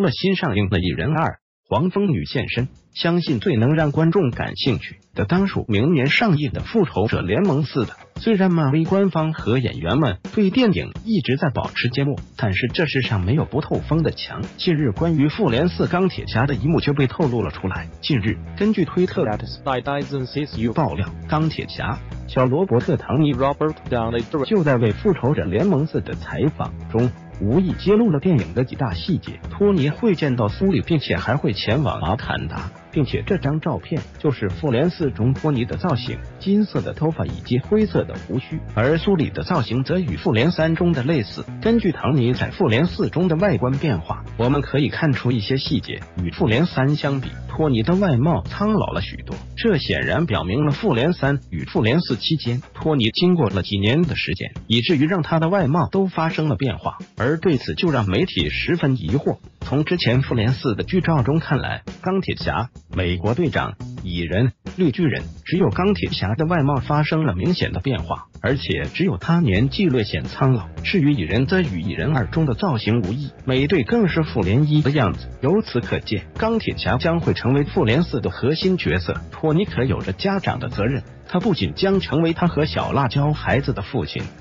了新上映的《蚁人2》，黄蜂女现身，相信最能让观众感兴趣的当属明年上映的《复仇者联盟4》的。虽然漫威官方和演员们对电影一直在保持缄默，但是这世上没有不透风的墙。近日，关于复联4钢铁侠的一幕就被透露了出来。近日，根据推特爆料，钢铁侠小罗伯特·唐尼就在为《复仇者联盟4》的采访中无意揭露了电影的几大细节。托尼会见到苏里，并且还会前往阿坎达，并且这张照片就是复联4中托尼的造型，金色的头发以及灰色的胡须，而苏里的造型则与复联3中的类似。根据唐尼在复联4中的外观变化，我们可以看出一些细节与复联3相比，托尼的外貌苍老了许多，这显然表明了复联3与复联4期间托尼经过了几年的时间，以至于让他的外貌都发生了变化。而对此就让媒体十分疑惑。从之前复联4的剧照中看来，钢铁侠、美国队长、蚁人、绿巨人，只有钢铁侠的外貌发生了明显的变化，而且只有他年纪略显苍老。至于蚁人则与蚁人2中的造型无异，美队更是复联1的样子。由此可见，钢铁侠将会成为复联4的核心角色。托尼可有着家长的责任，他不仅将成为他和小辣椒孩子的父亲，